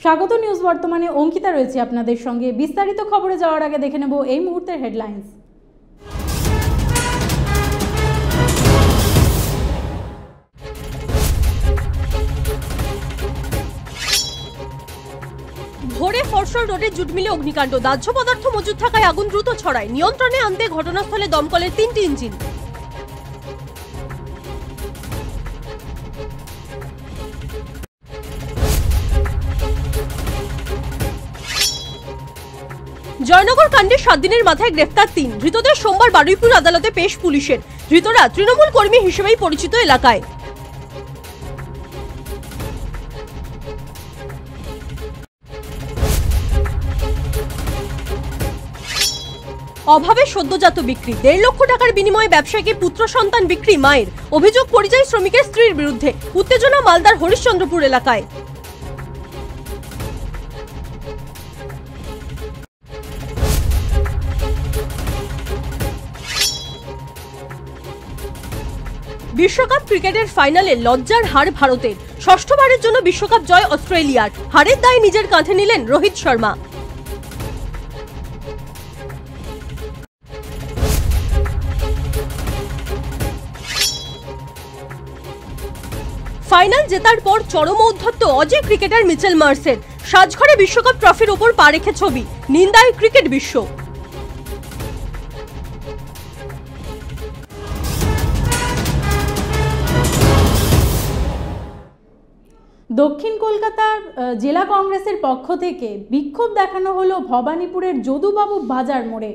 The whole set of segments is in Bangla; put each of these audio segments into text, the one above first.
স্বাগত নিউজ বর্তমানে অঙ্কিতা রয়েছে আপনাদের সঙ্গে। বিস্তারিত খবরে যাওয়ার আগে দেখে নেব এই মুহূর্তের হেডলাইন্স। ভোরে ফরসল রোডে জুট মিলে অগ্নিকাণ্ড, দাহ্য পদার্থ মজুদ থাকায় আগুন দ্রুত ছড়ায়। নিয়ন্ত্রণে আনতে ঘটনাস্থলে দমকলের 3টি ইঞ্জিন। জয়নগর কাণ্ডে 7 দিনের মাথায় গ্রেফতার 3 ধৃতদের। সোমবার বারুইপুর আদালতে পেশ পুলিশের। ধৃতরা তৃণমূল কর্মী হিসেবেই পরিচিত এলাকায়। অভাবে সদ্যজাত বিক্রি, 1.5 লক্ষ টাকার বিনিময়ে ব্যবসায়ীকে পুত্র সন্তান বিক্রি মায়ের। অভিযোগ পরিযায়ী শ্রমিকের স্ত্রীর বিরুদ্ধে। উত্তেজনা মালদার হরিশ্চন্দ্রপুর এলাকায়। বিশ্বকাপ ক্রিকেটের ফাইনালে লজ্জার হার ভারতের। ষষ্ঠবারের জন্য বিশ্বকাপ জয় অস্ট্রেলিয়ার। হারের দায় নিজের কাঁধে নিলেন রোহিত শর্মা। ফাইনাল জেতার পর চরম ঔদ্ধত্য অজে ক্রিকেটার মিচেল মার্সের। সাজঘরে বিশ্বকাপ ট্রফির ওপর পা রেখে ছবি, নিন্দায় ক্রিকেট বিশ্ব। দক্ষিণ কলকাতার জেলা কংগ্রেসের পক্ষ থেকে বিক্ষোভ দেখানো হলো ভবানীপুরের যদুবাবু বাজার মোড়ে।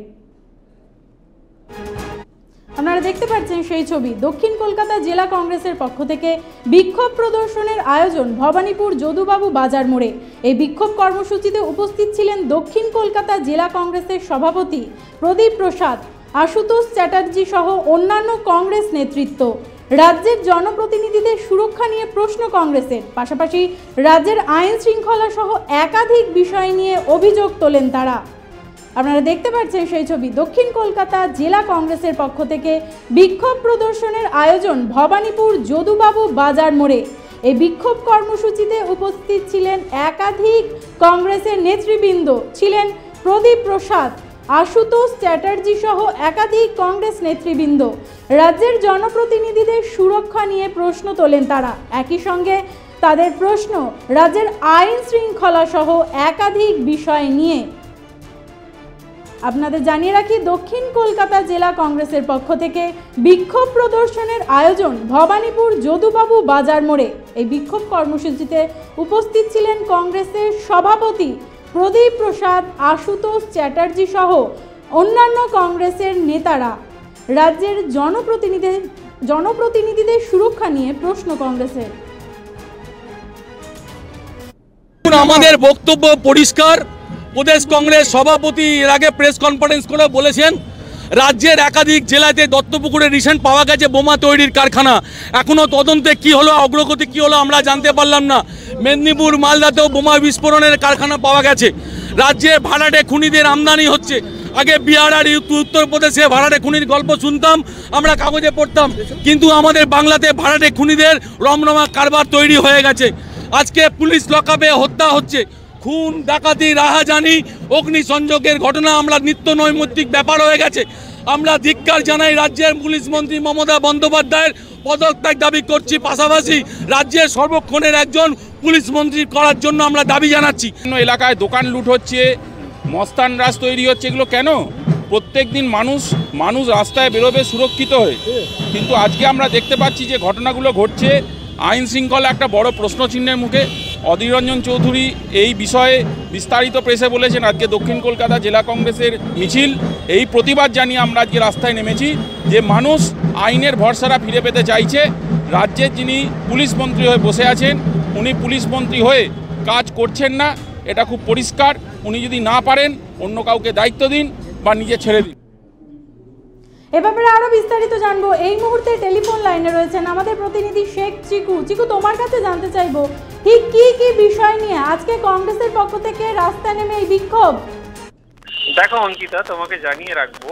আপনারা দেখতে পাচ্ছেন সেই ছবি। দক্ষিণ কলকাতা জেলা কংগ্রেসের পক্ষ থেকে বিক্ষোভ প্রদর্শনের আয়োজন ভবানীপুর যদুবাবু বাজার মোড়ে। এই বিক্ষোভ কর্মসূচিতে উপস্থিত ছিলেন দক্ষিণ কলকাতা জেলা কংগ্রেসের সভাপতি প্রদীপ প্রসাদ, আশুতোষ চ্যাটার্জি সহ অন্যান্য কংগ্রেস নেতৃত্ব। রাজ্যের জনপ্রতিনিধিদের সুরক্ষা নিয়ে প্রশ্ন কংগ্রেসের, পাশাপাশি রাজ্যের আইন শৃঙ্খলা সহ একাধিক বিষয় নিয়ে অভিযোগ তোলেন তারা। আপনারা দেখতে পাচ্ছেন সেই ছবি। দক্ষিণ কলকাতা জেলা কংগ্রেসের পক্ষ থেকে বিক্ষোভ প্রদর্শনের আয়োজন ভবানীপুর যদুবাবু বাজার মোড়ে। এই বিক্ষোভ কর্মসূচিতে উপস্থিত ছিলেন একাধিক কংগ্রেসের নেতৃবৃন্দ, ছিলেন প্রদীপ প্রসাদ, আশুতোষ চ্যাটার্জি সহ একাধিক কংগ্রেস নেতৃবৃন্দ। রাজ্যের জনপ্রতিনিধিদের সুরক্ষা নিয়ে প্রশ্ন তোলেন তারা। একই সঙ্গে তাদের প্রশ্ন রাজ্যের আইন শৃঙ্খলা সহ একাধিক বিষয় নিয়ে। আপনাদের জানিয়ে রাখি, দক্ষিণ কলকাতা জেলা কংগ্রেসের পক্ষ থেকে বিক্ষোভ প্রদর্শনের আয়োজন ভবানীপুর যদুবাবু বাজার মোড়ে। এই বিক্ষোভ কর্মসূচিতে উপস্থিত ছিলেন কংগ্রেসের সভাপতি প্রদীপ প্রসাদ, আশুতোষ চ্যাটার্জি সহ অন্যান্য কংগ্রেসের নেতারা। রাজ্যের জনপ্রতিনিধিদের সুরক্ষা নিয়ে প্রশ্ন কংগ্রেসের। আমাদের বক্তব্য পরিষ্কার। প্রদেশ কংগ্রেস সভাপতি এর আগে প্রেস কনফারেন্স করে বলেছেন, রাজ্যের একাধিক জেলাতে দত্তপুকুরে রিসেন্ট পাওয়া গেছে বোমা তৈরির কারখানা। এখনও তদন্তে কি হলো, অগ্রগতি কি হলো আমরা জানতে পারলাম না। মেদিনীপুর মালদাতেও বোমা বিস্ফোরণের কারখানা পাওয়া গেছে। রাজ্যে ভাড়াটে খুনিদের আমদানি হচ্ছে। আগে বিহার আর উত্তরপ্রদেশে ভাড়াটে খুনির গল্প শুনতাম, আমরা কাগজে পড়তাম, কিন্তু আমাদের বাংলাতে ভাড়াটে খুনিদের রমরমা কারবার তৈরি হয়ে গেছে। আজকে পুলিশ লকআপে হত্যা হচ্ছে, খুন, ডাকাতি, রাহাজানি, অগ্নিসংযোগের ঘটনা আমরা নিত্য নৈমিত্তিক ব্যাপার হয়ে গেছে। আমরা ধিক্কার জানাই রাজ্যের পুলিশ মন্ত্রী মমতা বন্দ্যোপাধ্যায়ের পদত্যাগ দাবি করছি। পাশাপাশি রাজ্যের সর্বক্ষণের একজন পুলিশ মন্ত্রী করার জন্য আমরা দাবি জানাচ্ছি। এলাকায় দোকান লুট হচ্ছে, মস্তান রাজ তৈরি হচ্ছে, এগুলো কেন? প্রত্যেক দিন মানুষ রাস্তায় বেরোবে সুরক্ষিত হয়ে, কিন্তু আজকে আমরা দেখতে পাচ্ছি যে ঘটনাগুলো ঘটছে। আইন শৃঙ্খলা একটা বড় প্রশ্নচিহ্নের মুখে। অধীর রঞ্জন চৌধুরী এই বিষয়ে বিস্তারিত প্রেসে বলেছেন। আজকে দক্ষিণ কলকাতা জেলা কংগ্রেসের মিছিল, এই প্রতিবাদ জানিয়ে আমরা আজকে রাস্তায় নেমেছি যে মানুষ আইনের ভরসাটা ফিরে পেতে চাইছে। রাজ্যের যিনি পুলিশ মন্ত্রী হয়ে বসে আছেন, উনি পুলিশ মন্ত্রী হয়ে কাজ করছেন না, এটা খুব পরিষ্কার। উনি যদি না পারেন অন্য কাউকে দায়িত্ব দিন বা নিজে ছেড়ে দিন। এ ব্যাপারে আরো বিস্তারিত জানবো। এই মুহূর্তে টেলিফোন লাইনে রয়েছেন আমাদের প্রতিনিধি শেখ চিকু। চিকু, তোমার কাছে জানতে চাইবো ঠিক কি কি বিষয় নিয়ে আজকে কংগ্রেসের পক্ষ থেকে রাস্তায় নেমে এই বিক্ষোভ? দেখো অঙ্কিতা, তোমাকে জানিয়ে রাখবো,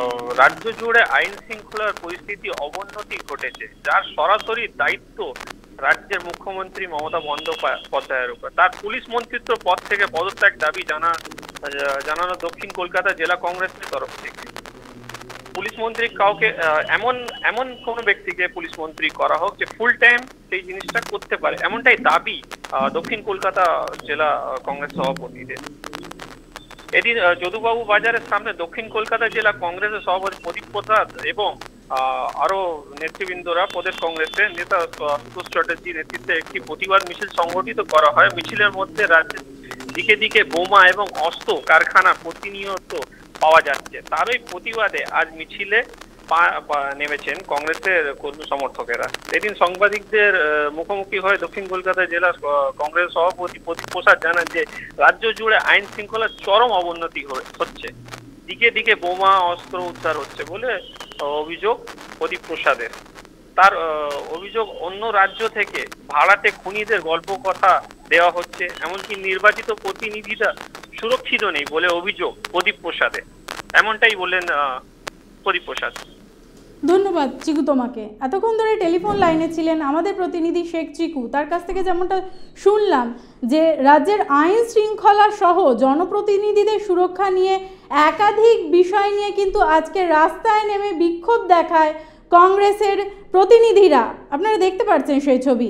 রাজ্য জুড়ে আইন শৃঙ্খলার পরিস্থিতি অবনতি ঘটেছে, যার সরাসরি দায়িত্ব রাজ্যের মুখ্যমন্ত্রী মমতা বন্দ্যোপাধ্যায়ের উপর। তার পুলিশ মন্ত্রিত্ব পদ থেকে পদত্যাগ দাবি জানানো দক্ষিণ কলকাতা জেলা কংগ্রেসের তরফ থেকে। পুলিশ মন্ত্রী কাউকে এমন কোনো ব্যক্তিকে পুলিশ মন্ত্রী করা হোক যে ফুল টাইম সেই জিনিসটা করতে পারে, এমনটাই দাবি দক্ষিণ কলকাতা জেলা কংগ্রেস সভাপতিদের। এদিন যদুবাবু বাজারের সামনে দক্ষিণ কলকাতা জেলা কংগ্রেসের সভাপতি প্রদীপ প্রসাদ এবং আরো নেতৃবৃন্দরা প্রদেশ কংগ্রেসের নেতা সুতোষ চ্যাটার্জির নেতৃত্বে একটি প্রতিবাদ মিছিল সংগঠিত করা হয়। মিছিলের মধ্যে রাজ্যের দিকে দিকে বোমা এবং অস্ত্র কারখানা প্রতিনিয়ত পাওয়া যাচ্ছে। তারই প্রতিবাদে আজ মিছিলে নেমেছেন কংগ্রেসের কর্মী সমর্থকেরা। এদিন সাংবাদিকদের মুখোমুখি হয়ে দক্ষিণ কলকাতা জেলা কংগ্রেস সভাপতি প্রদীপ প্রসাদ জানান যে রাজ্য জুড়ে আইন শৃঙ্খলার চরম অবনতি হচ্ছে, দিকে দিকে বোমা অস্ত্র উদ্ধার হচ্ছে বলে অভিযোগ প্রদীপ প্রসাদের। তার অভিযোগ অন্য রাজ্য থেকে ভাড়াটে খুনিদের গল্প কথা দেওয়া হচ্ছে, এমনকি নির্বাচিত প্রতিনিধিরা সুরক্ষিত নেই বলে অভিযোগ প্রদীপ প্রসাদের। এমনটাই বললেন প্রদীপ প্রসাদ। ধন্যবাদ চিকু তোমাকে। এতক্ষণ ধরে টেলিফোন লাইনে ছিলেন আমাদের প্রতিনিধি শেখ চিকু। তার কাছ থেকে যেমনটা শুনলাম যে রাজ্যের আইন শৃঙ্খলা সহ জনপ্রতিনিধিদের সুরক্ষা নিয়ে একাধিক বিষয় নিয়ে কিন্তু আজকে রাস্তায় নেমে বিক্ষোভ দেখায় কংগ্রেসের প্রতিনিধিরা। আপনারা দেখতে পাচ্ছেন সেই ছবি।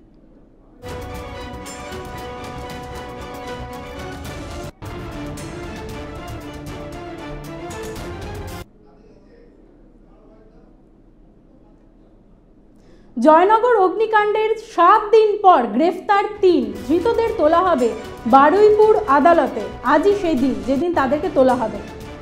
জয়নগর অগ্নিকাণ্ডের 7 দিন পর গ্রেফতার 3 ধৃতদের তোলা হবে বারুইপুর আদালতে। আজই সেই দিন যেদিন তাদেরকে তোলা হবে।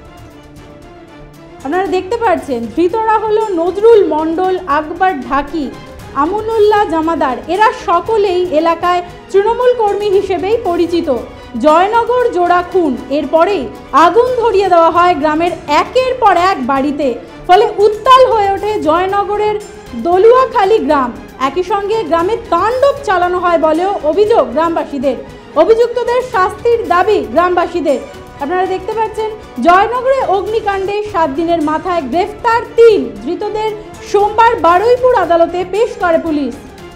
আপনারা দেখতে পাচ্ছেন ধৃতরা হলো নজরুল মণ্ডল, আকবর ঢাকি, আমুনুল্লাহ জামাদার। এরা সকলেই এলাকায় তৃণমূল কর্মী হিসেবেই পরিচিত। জয়নগর জোড়া খুন, এরপরেই আগুন ধরিয়ে দেওয়া হয় গ্রামের একের পর এক বাড়িতে। ফলে উত্তাল হয়ে ওঠে জয়নগরের দলুয়াখালী গ্রাম। একই সঙ্গে গ্রামে তাণ্ডব চালানো হয় বলেও অভিযোগ গ্রামবাসীদের। অভিযুক্তদের শাস্তির দাবি গ্রামবাসীদের। আপনারা দেখতে পাচ্ছেন জয়নগরে অগ্নিকাণ্ডে 7 দিনের মাথায় গ্রেফতার 3 ধৃতদের সোমবার বারুইপুর আদালতে পেশ করে পুলিশ।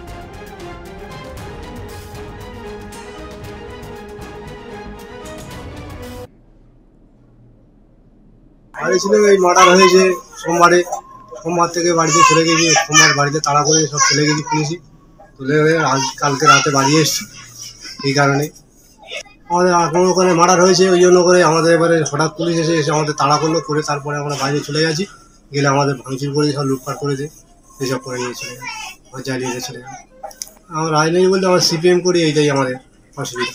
এই মার্ডার হয়েছে সোমবার থেকে বাড়িতে চলে গেছি। সোমবার বাড়িতে তাড়া করে সব চলে গেছি, পুলিশই তুলে কালকে রাতে বাড়ি এসছি। এই কারণে আমাদের কোনো ওখানে মার্ডার হয়েছে, ওই জন্য করে আমাদের এবারে হঠাৎ পুলিশ এসে আমাদের তাড়া করলো, করে তারপরে আমরা বাইরে চলে গেছি। গেলে আমাদের ভাঙচুর করে সব লুটপাট করেছে, এসব করে নিয়ে চলে যাবে, জ্বালিয়ে দিয়ে চলে যাবে। আমার রাজনীতি বলতে আমার সিপিএম করি, এইটাই আমাদের অসুবিধা।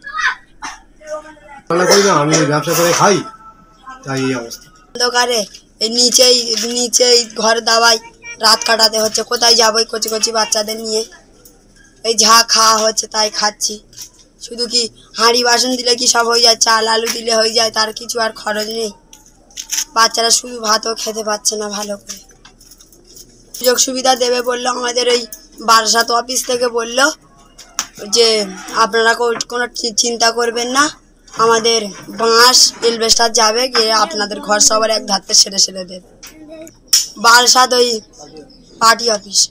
আমি ব্যবসা করে খাই, তাই এই অবস্থা। অন্ধকারে এই নিচেই ঘর দাবাই রাত কাটাতে হচ্ছে। কোথায় যাবো কচি কচি বাচ্চাদের নিয়ে? এই যা খাওয়া হচ্ছে তাই খাচ্ছি। শুধু কি হাঁড়ি বাসন দিলে কি সব হয়ে যায়? চাল আলু দিলে হয়ে যায়, তার কিছু আর খরচ নেই। বাচ্চারা শুধু ভাতও খেতে পাচ্ছে না ভালো করে। সুযোগ সুবিধা দেবে বললো আমাদের ওই বারাসাত অফিস থেকে, বললো যে আপনারা কোনো চিন্তা করবেন না, আমাদের বাঁশ এলবেস্টার যাবে, গিয়ে আপনাদের ঘর সবার এক ধাতে সেরে দেবে। বারাসাত ওই পার্টি অফিস।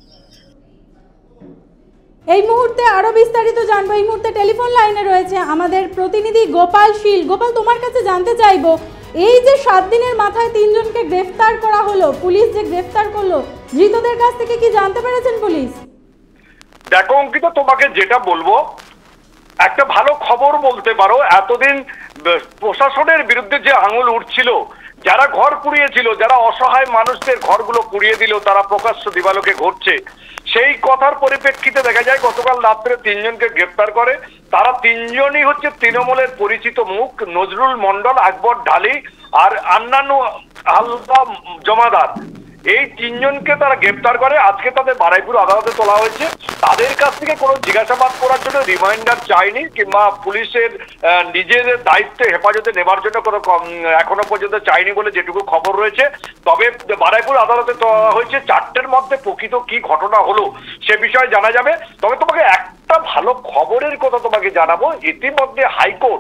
এই মুহূর্তে আরো বিস্তারিত জানবো। এই মুহূর্তে টেলিফোন লাইনে রয়েছে আমাদের প্রতিনিধি গোপাল শীল। গোপাল, তোমার কাছে জানতে চাইবো, এই যে 7 দিনের মাথায় 3 জনকে গ্রেফতার করা হলো, পুলিশ যে গ্রেফতার করলো, ধৃতদের কাছ থেকে কি জানতে পেরেছেন পুলিশ? দেখো অঙ্কিত, তোমাকে যেটা বলবো, একটা ভালো খবর বলতে পারো। এতদিন প্রশাসনের বিরুদ্ধে যে আঙুল উঠছিল, যারা ঘর পুড়িয়েছিল, যারা অসহায় মানুষদের ঘরগুলো পুড়িয়ে দিল, তারা প্রকাশ্য দিবালোকে ঘটছে, সেই কথার পরিপ্রেক্ষিতে দেখা যায় গতকাল রাত্রে 3 জনকে গ্রেফতার করে। তারা 3 জনই হচ্ছে তৃণমূলের পরিচিত মুখ, নজরুল মণ্ডল, আকবর ঢালি আর আন্নানু হালদা জমাদার। এই 3 জনকে তারা গ্রেফতার করে। আজকে তাদের বারুইপুর আদালতে তোলা হয়েছে। তাদের কাছ থেকে কোনো জিজ্ঞাসাবাদ করার জন্য রিমাইন্ডার চাইনি, কিংবা পুলিশের নিজেদের দায়িত্বে হেফাজতে নেবার জন্য কোনো এখনো পর্যন্ত চাইনি বলে যেটুকু খবর রয়েছে। তবে বারুইপুর আদালতে তোলা হয়েছে। 4টের মধ্যে প্রকৃত কি ঘটনা হলো সে বিষয়ে জানা যাবে। তবে তোমাকে একটা ভালো খবরের কথা তোমাকে জানাবো। ইতিমধ্যে হাইকোর্ট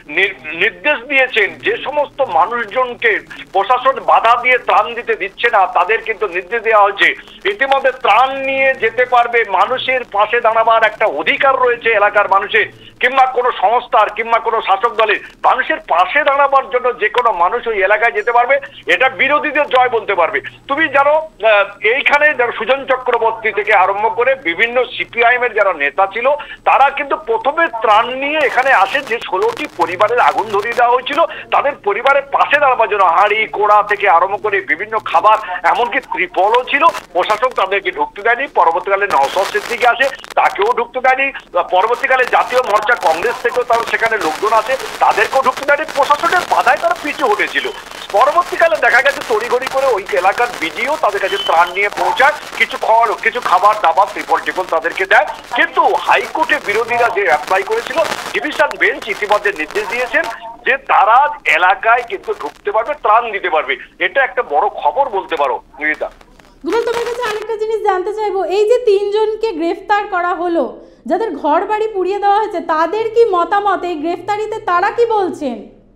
নির্দেশ দিয়েছেন যে সমস্ত মানুষজনকে প্রশাসন বাধা দিয়ে ত্রাণ দিতে দিচ্ছে না তাদের কিন্তু নির্দেশ দেওয়া হয়েছে ইতিমধ্যে ত্রাণ নিয়ে যেতে পারবে। মানুষের পাশে দাঁড়াবার একটা অধিকার রয়েছে এলাকার মানুষের, কিংবা কোনো সংস্থার কিংবা কোনো শাসক দলের। মানুষের পাশে দাঁড়াবার জন্য যে কোনো মানুষ ওই এলাকায় যেতে পারবে, এটা বিরোধীদের জয় বলতে পারবে। তুমি জানো এইখানে যারা সুজন চক্রবর্তী থেকে আরম্ভ করে বিভিন্ন সিপিআইএম এর যারা নেতা ছিল তারা কিন্তু প্রথমে ত্রাণ নিয়ে এখানে আসে। যে 16টি পরিবারের আগুন ধরিয়ে দেওয়া হয়েছিল তাদের পরিবারের পাশে দাঁড়াবার জন্য হাঁড়ি কোড়া থেকে আরম্ভ করে বিভিন্ন খাবার, এমনকি ত্রিপলও ছিল। প্রশাসন তাদেরকে ঢুকতে দেয়নি। পরবর্তীকালে নওশাদ সিদ্দিকী আসে, তাকেও ঢুকতে দেয়নি। পরবর্তীকালে জাতীয় মোর্চা কংগ্রেস থেকেও তার সেখানে লোকজন আছে, তাদেরকেও ঢুকতে দেয়নি। প্রশাসনের বাধায় তারা পিছু হটেছিল। পরবর্তীকালে দেখা গেছে তড়িঘড়ি করে ওই এলাকার বিডিও তাদের কাছে ত্রাণ নিয়ে পৌঁছায়, কিছু খাবার দাবার ত্রিপল টিপল তাদেরকে দেয়। কিন্তু হাইকোর্টে বিরোধীরা যে অ্যাপ্লাই করেছিল, ডিভিশন বেঞ্চ ইতিমধ্যে নির্দেশ দিয়েছেন যে তারা এলাকায় কিন্তু ঢুকতে পারবে, ত্রাণ দিতে পারবে। এটা একটা বড় খবর বলতে পারো নিবেদিতা। গুগল, তোমার কাছে আরেকটা জিনিস জানতে চাইবো, এই যে 3 জনকে গ্রেফতার করা হলো, যাদের ঘর বাড়ি পুড়িয়ে দেওয়া হয়েছে, তাদের কি মতামত এই গ্রেফতারিতে, তারা কি বলছেন?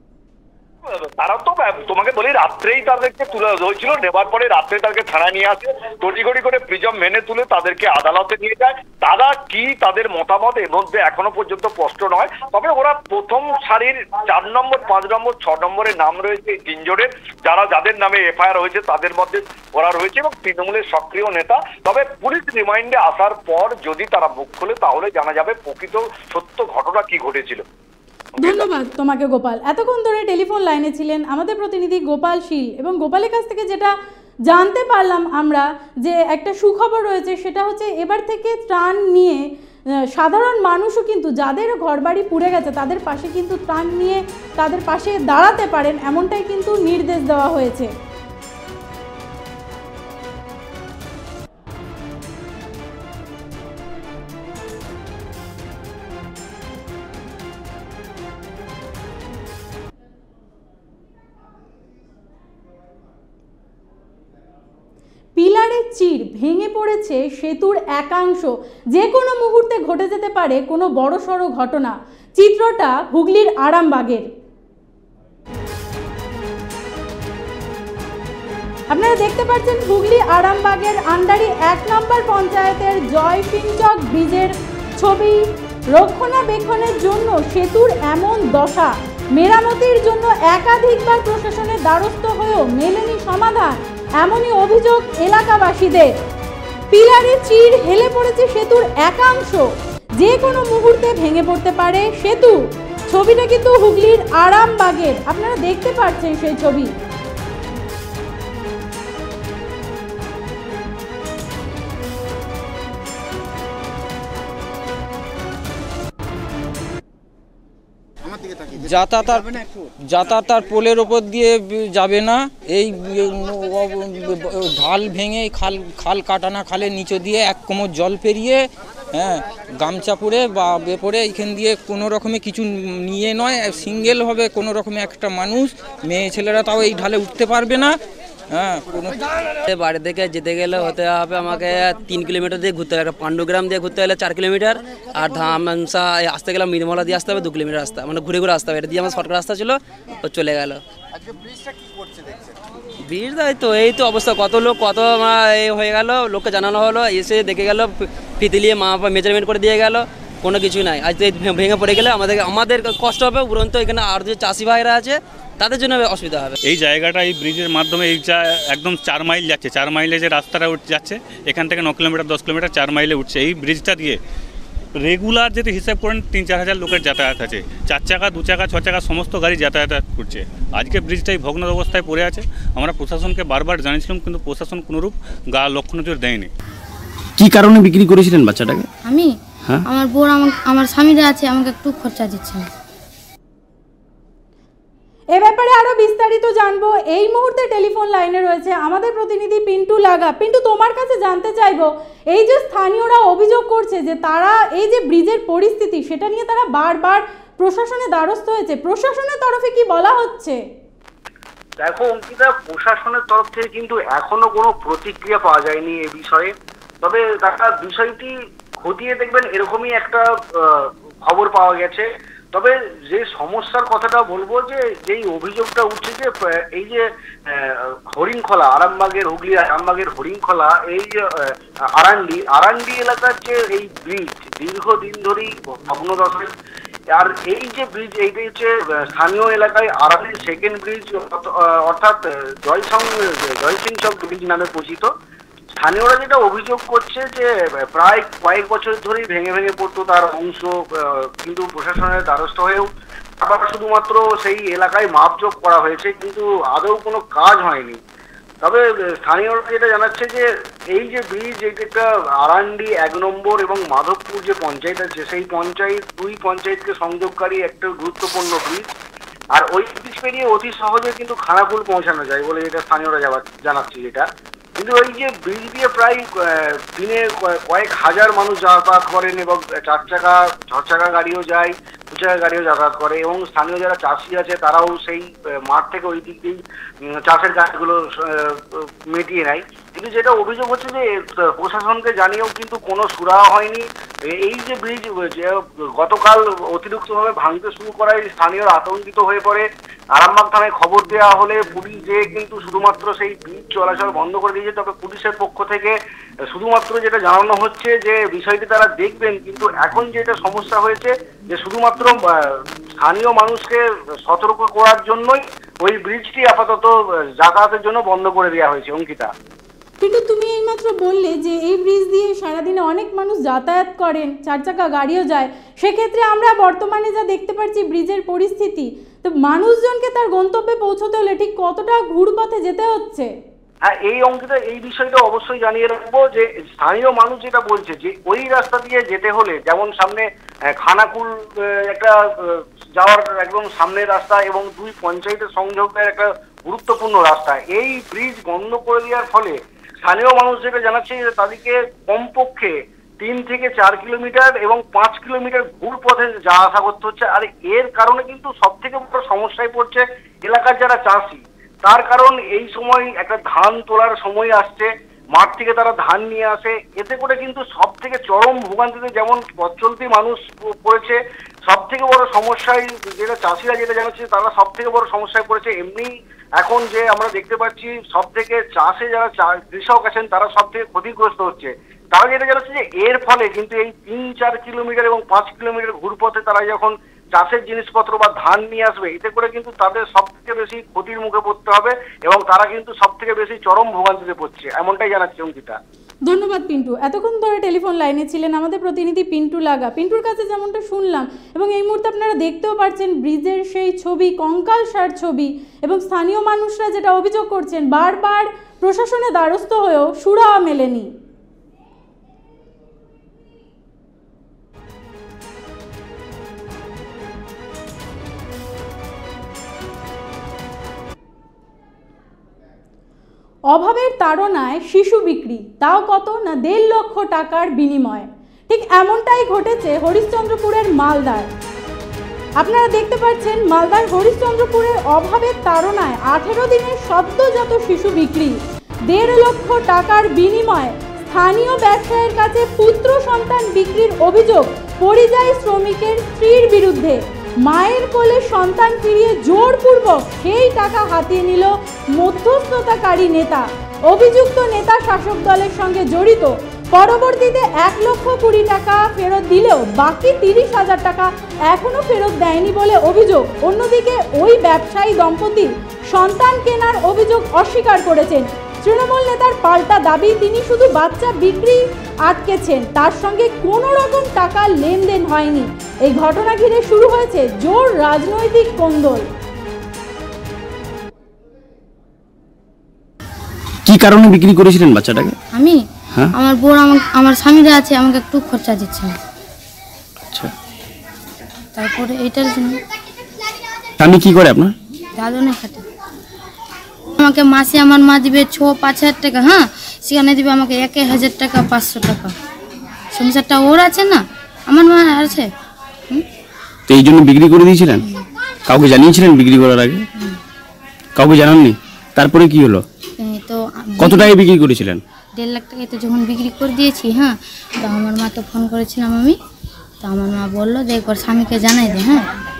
তারা তো তোমাকে বলি রাত্রেই তাদেরকে তুলে হয়েছিল, নেবার পরে রাত্রে তাদেরকে থানায় নিয়ে আসে, তড়িঘড়ি করে প্রিজম মেনে তুলে তাদেরকে আদালতে নিয়ে যায়। তারা কি তাদের মতামত এর মধ্যে এখনো পর্যন্ত স্পষ্ট নয়। তবে ওরা প্রথম সারির 4 নম্বর 5 নম্বর 6 নম্বরের নাম রয়েছে 3 জনের, যাদের নামে এফআইআর হয়েছে তাদের মধ্যে ওরা রয়েছে এবং তৃণমূলের সক্রিয় নেতা। তবে পুলিশ রিমাইন্ডে আসার পর যদি তারা মুখ খোলে তাহলে জানা যাবে প্রকৃত সত্য ঘটনা কি ঘটেছিল। ধন্যবাদ তোমাকে গোপাল। এতক্ষণ ধরে টেলিফোন লাইনে ছিলেন আমাদের প্রতিনিধি গোপাল শীল, এবং গোপালের কাছ থেকে যেটা জানতে পারলাম আমরা যে একটা সুখবর রয়েছে, সেটা হচ্ছে এবার থেকে ত্রাণ নিয়ে সাধারণ মানুষও কিন্তু যাদের ঘরবাড়ি পুড়ে গেছে তাদের পাশে কিন্তু ত্রাণ নিয়ে তাদের পাশে দাঁড়াতে পারেন, এমনটাই কিন্তু নির্দেশ দেওয়া হয়েছে। পিলারের চির ভেঙে পড়েছে সেতুর একাংশ, যে কোনো মুহূর্তে ঘটে যেতে পারে কোনো বড়সড় ঘটনা। চিত্রটা হুগলির আরামবাগের। আপনারা দেখতে পাচ্ছেন হুগলি আরামবাগের আন্ডারি 1 নম্বর পঞ্চায়েতের জয়ফিনচক ব্রিজের ছবি। রক্ষণাবেক্ষণের জন্য সেতুর এমন দশা, মেরামতির জন্য একাধিকবার প্রশাসনের দ্বারস্থ হয়েও মেলেনি সমাধান, এমনই অভিযোগ এলাকাবাসীদের। পিলারে চির হেলে পড়েছে সেতুর একাংশ, যে কোনো মুহূর্তে ভেঙে পড়তে পারে সেতু। ছবিটা কিন্তু হুগলির আরামবাগের, আপনারা দেখতে পাচ্ছেন সেই ছবি। যাতায়াত আর পোলের ওপর দিয়ে যাবে না। এই ঢাল ভেঙে খাল কাটানা খালের নিচে দিয়ে 1 কোমর জল পেরিয়ে গামছা পরে বা বেপরে এইখান দিয়ে কোনো রকমে কিছু নিয়ে নয়, সিঙ্গেল হবে কোনো রকমে একটা মানুষ, মেয়ে ছেলেরা তাও এই ঢালে উঠতে পারবে না। বাড়ি থেকে যেতে গেলে হতে হবে আমাকে 3 কিলোমিটার দিয়ে ঘুরতে হবে, একটা পাণ্ডুগ্রাম দিয়ে ঘুরতে গেলে 4 কিলোমিটার, আর ধামসা আসতে গেলে নির্মলা দিয়ে আসতে হবে 2 কিলোমিটার রাস্তা, মানে ঘুরে ঘুরে আসতে হবে। এটা দিয়ে আমার শর্টকাট রাস্তা ছিল, ও চলে গেল। ব্রিজটা এই তো অবস্থা, কত লোক কত হয়ে গেল, লোককে জানানো হলো, এসে দেখে গেল, ফিতিলিয়ে মা বাবা মেজারমেন্ট করে দিয়ে গেল, কোনো কিছু নাই। আজ ভেঙে পড়ে গেলে আমাদের কষ্ট হবে, উপরন্ত এখানে আর যে চাষি ভাইরা আছে তাদের জন্য অসুবিধা হবে। এই জায়গাটা এই ব্রিজের মাধ্যমে একদম 4 মাইল যাচ্ছে, 4 মাইলে যে রাস্তাটা যাচ্ছে এখান থেকে 9 কিলোমিটার 10 কিলোমিটার 4 মাইলে উঠছে। এই ব্রিজটা দিয়ে রেগুলার যদি হিসাব করেন 3-4 হাজার লোকের যাতায়াত আছে, 4 চাকা 2 চাকা 6 চাকা সমস্ত গাড়ি যাতায়াত করছে। আজকে ব্রিজটাই ভগ্ন অবস্থায় পড়ে আছে। আমরা প্রশাসনকে বারবার জানিয়েছিলাম, কিন্তু প্রশাসন কোনোরূপ লক্ষ্য নজর দেয়নি। কি কারণে বিক্রি করেছিলেন বাচ্চাটাকে? আমি আমার বোন আমার স্বামীরা আছে, আমাকে একটু খরচা দিচ্ছে। এ ব্যাপারে আরো বিস্তারিত জানবো। এই মুহূর্তে টেলিফোন লাইনে রয়েছে আমাদের প্রতিনিধি পিন্টু লাগা। পিন্টু, তোমার কাছে জানতে চাইবো, এই যে স্থানীয়রা অভিযোগ করছে যে তারা এই যে ব্রিজের পরিস্থিতি সেটা নিয়ে তারা বারবার প্রশাসনের দ্বারস্থ হয়েছে, প্রশাসনের তরফে কি বলা হচ্ছে? দেখো অঙ্কিতা, প্রশাসনের তরফ থেকে কিন্তু এখনো কোনো প্রতিক্রিয়া পাওয়া যায়নি এই বিষয়ে। তবে তারা বিষয়টি খতিয়ে দেখবেন এরকমই একটা খবর পাওয়া গেছে। তবে যে সমস্যার কথাটা বলবো, যে যেই অভিযোগটা উঠছে যে এই যে হরিণখোলা, আরামবাগের হুগলি আরামবাগের হরিণখোলা, এই যে আরান্ডি এলাকার যে এই ব্রিজ দীর্ঘদিন ধরেই ভগ্নদশায়, আর এই যে ব্রিজ এইটা হচ্ছে স্থানীয় এলাকায় আরামের সেকেন্ড ব্রিজ, অর্থাৎ জয়সিং চক ব্রিজ নামে পরিচিত। স্থানীয়রা যেটা অভিযোগ করছে যে প্রায় কয়েক বছর ধরেই ভেঙে ভেঙে পড়তো তার অংশ, কিন্তু প্রশাসনের দ্বারস্থ হয়েও আবার শুধুমাত্র সেই এলাকায় মাপজোপ করা হয়েছে, কিন্তু আদৌ কোনো কাজ হয়নি। তবে স্থানীয়রা যেটা জানাচ্ছে যে এই যে ব্রিজ, এইটা একটা আরান্ডি 1 নম্বর এবং মাধবপুর যে পঞ্চায়েত আছে, সেই দুই পঞ্চায়েতকে সংযোগকারী একটা গুরুত্বপূর্ণ ব্রিজ। আর ওই ব্রিজ পেরিয়ে অতি সহজে কিন্তু খানাকুল পৌঁছানো যায় বলে এটা স্থানীয়রা জানাচ্ছে। যেটা কিন্তু ওই যে ব্রিজ দিয়ে প্রায় দিনে কয়েক হাজার মানুষ যাতায়াত করেন, এবং 4 চাকা 6 চাকা গাড়িও যায়, 2 চাকা গাড়িও যাতায়াত করে, এবং স্থানীয় যারা চাষি আছে তারাও সেই মাঠ থেকে ওই দিক দিয়েই চাষের কাজগুলো মিটিয়ে নেয়। কিন্তু যেটা অভিযোগ হচ্ছে যে প্রশাসনকে জানিয়েও কিন্তু কোনো সুরাহা হয়নি। এই যে ব্রিজ গতকাল অতিরিক্তভাবে ভাঙতে শুরু করায় স্থানীয়রা আতঙ্কিত হয়ে পড়ে। আরামবাগ থানায় খবর দেওয়া হলে পুলিশ যে কিন্তু শুধুমাত্র সেই ব্রিজ চলাচল বন্ধ করে দিয়েছে। তবে পুলিশের পক্ষ থেকে শুধুমাত্র যেটা জানানো হচ্ছে যে বিষয়টি তারা দেখবেন, কিন্তু এখন যেটা সমস্যা হয়েছে যে শুধুমাত্র স্থানীয় মানুষকে সতর্ক করার জন্যই ওই ব্রিজটি আপাতত যাতায়াতের জন্য বন্ধ করে দেওয়া হয়েছে। অঙ্কিতা, কিন্তু তুমি এইমাত্র বললে যে এই ব্রিজ দিয়ে সারাদিনে অনেক মানুষ যাতায়াত করেন, 4 চাকা গাড়িও যায়, সেক্ষেত্রে আমরা বর্তমানে যা দেখতে পাচ্ছি ব্রিজের পরিস্থিতি, তো মানুষজনকে তার গন্তব্যে পৌঁছতে হলে ঠিক কতটা ঘুরপথে যেতে হচ্ছে? হ্যাঁ, এই অঙ্কিতা এই বিষয়টা অবশ্যই জানিয়ে রাখবো যে স্থানীয় মানুষ যেটা বলছে যে ওই রাস্তা দিয়ে যেতে হলে, যেমন সামনে খানাকুল একটা যাওয়ার একদম সামনের রাস্তা এবং 2 পঞ্চায়েতের সংযোগের একটা গুরুত্বপূর্ণ রাস্তা, এই ব্রিজ বন্ধ করে দেওয়ার ফলে স্থানীয় মানুষ যেটা জানাচ্ছে যে তাদেরকে কমপক্ষে 3 থেকে 4 কিলোমিটার এবং 5 কিলোমিটার ঘুর পথে যাওয়া আসা করতে হচ্ছে। আর এর কারণে কিন্তু সব থেকে বড় সমস্যায় পড়ছে এলাকার যারা চাষি। তার কারণ এই সময় একটা ধান তোলার সময় আসছে, মাঠ থেকে তারা ধান নিয়ে আসে, এতে করে কিন্তু সব থেকে চরম ভোগান্তিতে যেমন পথচলতি মানুষ পড়েছে, সব থেকে বড় সমস্যায় যেটা চাষিরা যেটা জানাচ্ছে তারা সব থেকে বড় সমস্যায় পড়েছে। এমনি এখন যে আমরা দেখতে পাচ্ছি সব থেকে চাষে যারা কৃষক আছেন তারা সব থেকে ক্ষতিগ্রস্ত হচ্ছে। তারা যেটা জানাচ্ছে যে এর ফলে কিন্তু এই 3-4 কিলোমিটার এবং 5 কিলোমিটার ঘুরপথে তারা যখন চাষের জিনিসপত্র বা ধান নিয়ে আসবে, এতে করে কিন্তু তাদের সব থেকে বেশি ক্ষতির মুখে পড়তে হবে এবং তারা কিন্তু সব থেকে বেশি চরম ভোগান্তিতে পড়ছে, এমনটাই জানাচ্ছে অঙ্কিতা। ধন্যবাদ পিন্টু। এতক্ষণ ধরে টেলিফোন লাইনে ছিলেন আমাদের প্রতিনিধি পিন্টু লাগা। পিন্টুর কাছে যেমনটা শুনলাম এবং এই মুহূর্তে আপনারা দেখতেও পাচ্ছেন ব্রিজের সেই ছবি, কঙ্কালসার ছবি, এবং স্থানীয় মানুষরা যেটা অভিযোগ করছেন বারবার প্রশাসনের দ্বারস্থ হয়েও সুরাহা মেলেনি। অভাবের তাড়নায় শিশু বিক্রি, তাও কত না 1.5 লক্ষ টাকার বিনিময়ে। ঠিক এমনটাই ঘটেছে হরিশ্চন্দ্রপুরের মালদায়। আপনারা দেখতে পাচ্ছেন মালদার হরিশ্চন্দ্রপুরের অভাবের তাড়নায় 18 দিনের সদ্যজাত শিশু বিক্রি, 1.5 লক্ষ টাকার বিনিময়ে স্থানীয় ব্যবসায়ীর কাছে পুত্র সন্তান বিক্রির অভিযোগ পরিযায়ী শ্রমিকের স্ত্রীর বিরুদ্ধে। মায়ের কোলে সন্তান ফিরিয়ে জোরপূর্বক সেই টাকা হাতিয়ে নিল মধ্যস্থতাকারী নেতা। অভিযুক্ত নেতা শাসক দলের সঙ্গে জড়িত। পরবর্তীতে 1,20,000 টাকা ফেরত দিলেও বাকি 30,000 টাকা এখনও ফেরত দেয়নি বলে অভিযোগ। অন্যদিকে ওই ব্যবসায়ী দম্পতি সন্তান কেনার অভিযোগ অস্বীকার করেছেন। তৃণমূল নেতার পাল্টা দাবি তিনি শুধু বাচ্চা বিক্রি আটকেছেন, তার সঙ্গে কোনো রকম টাকা লেনদেন হয়নি। এই ঘটনা ঘিরে শুরু হয়েছে জোর রাজনৈতিক কোন্দল। কি কারণে বিক্রি করেছিলেন বাচ্চাটাকে? আমি আমার বোন আমার স্বামীরা আছে, আমাকে একটু খরচা দিচ্ছে। আচ্ছা, তারপরে এটার জন্য। স্বামী কি করে আপনার? দাদনে খাটে। আমাকে মাসে আমার মা দিবে 5,000 টাকা, হ্যাঁ, সেখানে দিবে আমাকে 1,000 টাকা, 500 টাকা। সংসারটা ওর আছে না, আমার মা আছে। তো এই জন্য বিক্রি করে দিয়েছিলেন? কাউকে জানিয়েছিলেন বিক্রি করার আগে? কাউকে জানাননি? তারপরে কি হলো? তো কত টাকায় বিক্রি করেছিলেন? 1.5 লাখ টাকায় তো যখন বিক্রি করে দিয়েছি, হ্যাঁ, তো আমার মা তো ফোন করেছিলাম আমি, তো আমার মা বললো যে একবার স্বামীকে জানাই দে, হ্যাঁ।